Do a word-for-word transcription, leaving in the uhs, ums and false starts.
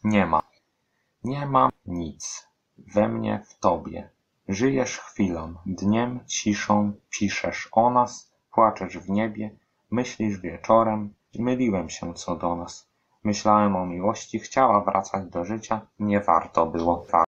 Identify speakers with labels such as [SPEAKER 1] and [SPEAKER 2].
[SPEAKER 1] Nie ma. Nie mam nic. We mnie, w tobie. Żyjesz chwilą, dniem, ciszą, piszesz o nas, płaczesz w niebie, myślisz wieczorem, myliłem się co do nas. Myślałem o miłości, chciała wracać do życia, nie warto było.